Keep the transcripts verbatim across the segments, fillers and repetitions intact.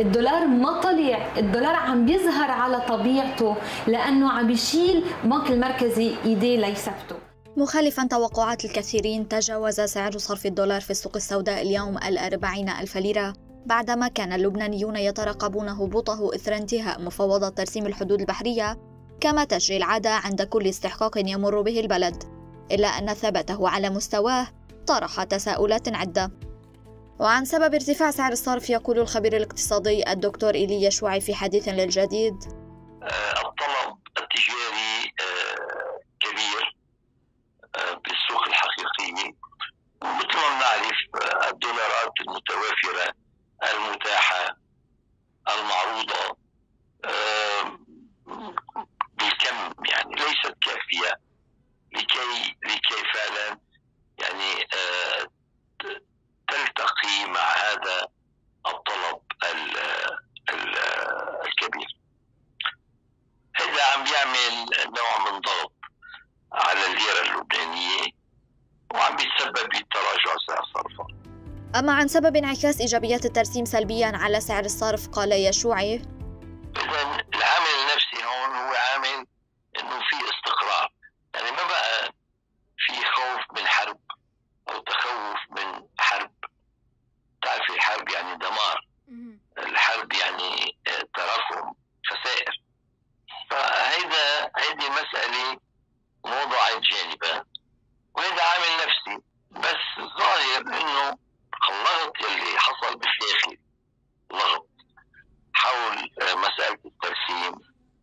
الدولار ما طلع، الدولار عم بيظهر على طبيعته لأنه عم بيشيل البنك المركزي إيديه ليثبته. مخالفا توقعات الكثيرين، تجاوز سعر صرف الدولار في السوق السوداء اليوم الأربعين ألف ليرة، بعدما كان اللبنانيون يترقبون هبوطه إثر انتهاء مفاوضات ترسيم الحدود البحرية كما تجري العادة عند كل استحقاق يمر به البلد، إلا أن ثباته على مستواه طرح تساؤلات عدة. وعن سبب ارتفاع سعر الصرف يقول الخبير الاقتصادي الدكتور إيليا شوعي في حديث للجديد: الطلب التجاري كبير بالسوق الحقيقية، ومثل ما بنعرف الدولارات المتوافرة المتاحة المعروضة بالكم يعني ليست كافية لكي لكي فعلا يعني تلتقي مع هذا الطلب الكبير. هذا عم بيعمل نوع من ضغط على الليرة اللبنانية وعم بيتسبب بتراجع سعر صرفها. أما عن سبب انعكاس إيجابيات الترسيم سلبياً على سعر الصرف، قال يشوعي: إذن العامل النفسي هون هو عامل إنه في استقرار، يعني ما بقى في خوف من حرب أو تخوف من حرب. تعرفي الحرب يعني دمار، الحرب يعني تراكم خسائر. فهيدا هيدي مسألة موضوعة جانبا، وهذا عامل نفسي. بس الظاهر إنه اللغط اللي حصل بالداخل، لغط حول مسألة الترسيم،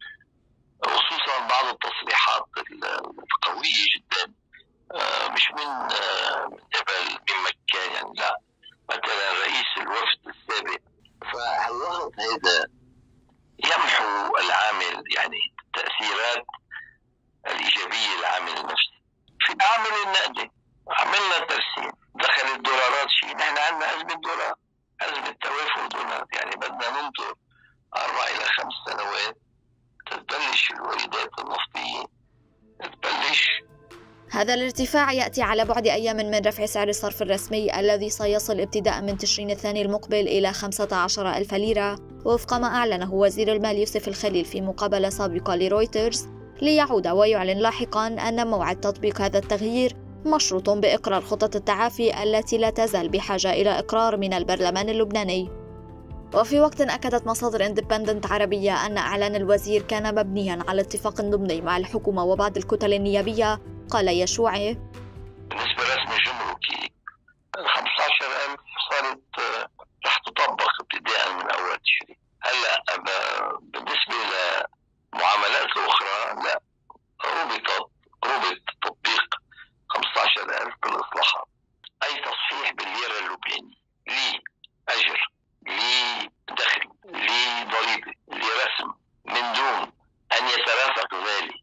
خصوصا بعض التصريحات القوية جدا مش من قبل من مكان، يعني لا مثلا رئيس الوفد السابق. فاللغط هذا يمحو العامل، يعني التأثيرات الإيجابية للعامل النفسي. في العامل النقدي عملنا ترسيم، دخل الدولارات شيء، نحن عندنا أزمة دولار، أزمة توافر دولار، يعني بدنا ننطر أربع إلى خمس سنوات تبلش الواردات النفطية تبلش. هذا الارتفاع يأتي على بعد أيام من رفع سعر الصرف الرسمي الذي سيصل ابتداء من تشرين الثاني المقبل إلى خمسة عشر ألف ليرة، وفق ما أعلنه وزير المال يوسف الخليل في مقابلة سابقة لرويترز، ليعود ويعلن لاحقاً أن موعد تطبيق هذا التغيير مشروط بإقرار خطط التعافي التي لا تزال بحاجة إلى إقرار من البرلمان اللبناني. وفي وقت أكدت مصادر اندبندنت عربية أن إعلان الوزير كان مبنياً على اتفاق ضمني مع الحكومة وبعض الكتل النيابية، قال يشوعي: بالنسبة لرسم الجمركي خمسة عشر ألف صارت رح تطبق ابتداء من أول تشرين. هلا بالنسبة لمعاملات أخرى لا، ربطت ربط تطبيق خمسة عشر ألف بالإصلاحات. أي تصحيح بالليرة اللبنانية لي أجر، لي دخل، لي ضريبة، لي رسم، من دون أن يترافق ذلك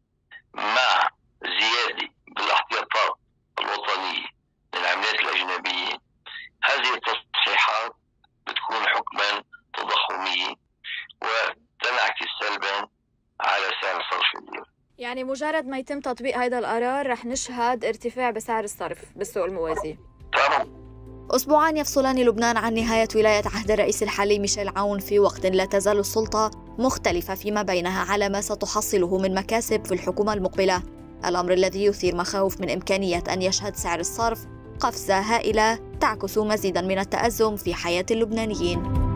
مع زيادة بالاحتياطات الوطنية للعملات الأجنبية، هذه التصحيحات بتكون حكما تضخمية وتنعكس سلبا على سعر صرف الليرة. يعني مجرد ما يتم تطبيق هذا القرار رح نشهد ارتفاع بسعر الصرف بالسوق الموازي. طبعا. أسبوعان يفصلان لبنان عن نهاية ولاية عهد الرئيس الحالي ميشيل عون، في وقت لا تزال السلطة مختلفة فيما بينها على ما ستحصله من مكاسب في الحكومة المقبلة، الأمر الذي يثير مخاوف من إمكانية أن يشهد سعر الصرف قفزة هائلة تعكس مزيدا من التأزم في حياة اللبنانيين.